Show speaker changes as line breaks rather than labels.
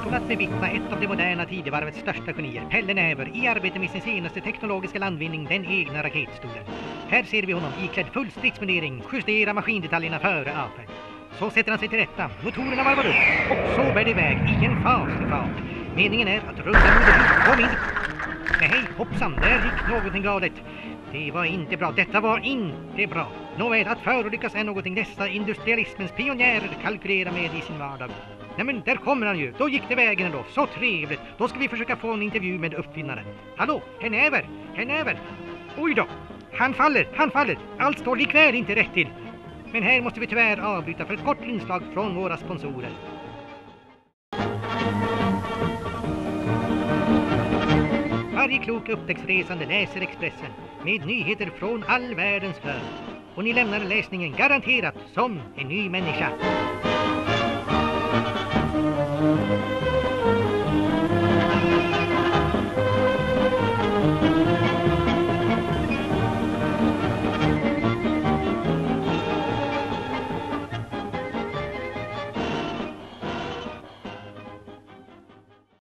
att bevittna ett av det moderna tidevarvets största genier, Pelle Näver, i arbete med sin senaste teknologiska landvinning, den egna raketstolen. Här ser vi honom iklädd full stridsmundering justera maskindetaljerna före avfärd. Så sätter han sig till rätta, motorerna varvar upp och så bär det iväg i en faslig fart. Meningen är att runda moderhus kom in. Nej, hoppsan, där gick någonting galet. Det var inte bra, detta var inte bra. Nåväl, att förolyckas är någonting dessa industrialismens pionjärer kalkylerar med i sin vardag. Nej men, där kommer han ju. Då gick det vägen ändå. Så trevligt. Då ska vi försöka få en intervju med uppfinnaren. Hallå, Herr Näver. Oj då, han faller. Allt står likväl inte rätt till. Men här måste vi tyvärr avbryta för ett kort inslag från våra sponsorer. Varje klok upptäcktsresande läser Expressen med nyheter från all världens hörn. Och ni lämnar läsningen garanterat som en ny människa.